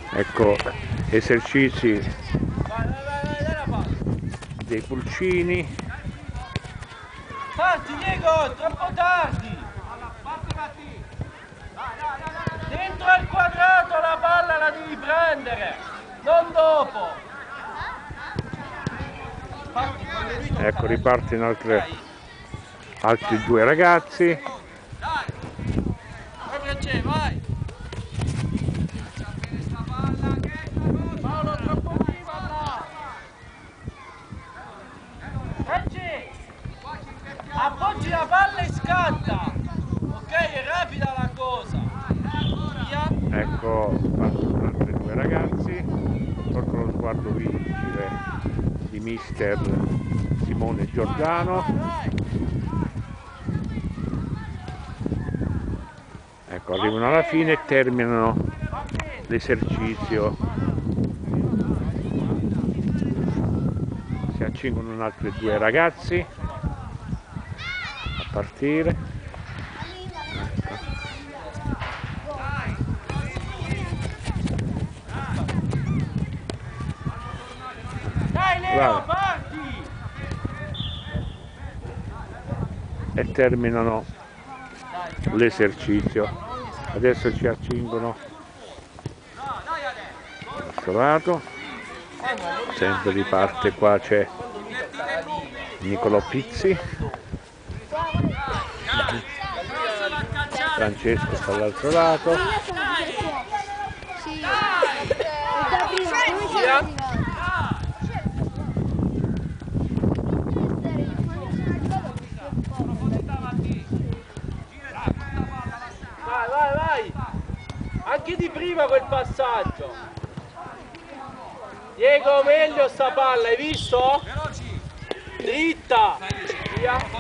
Ecco esercizi dei pulcini. Parti Diego, troppo tardi! Dentro al quadrato la palla la devi prendere, non dopo! Ecco, ripartono altri due ragazzi. Vai! Paolo, troppo prima là! Reggi! Appoggi la palla e scatta! Ok, è rapida la cosa! Via! Ecco, partono altri due ragazzi sotto lo sguardo vigile di mister Simone Giordano. Ecco, arrivano alla fine e terminano l'esercizio. Si accingono altri due ragazzi a partire. Dai Leo, parti! E terminano l'esercizio. Adesso ci accingono da questo lato, sempre riparte, qua c'è Nicolò Pizzi, Francesco sta all'altro lato. Vai! Anche di prima quel passaggio! Diego, meglio sta palla, hai visto? Dritta! Via!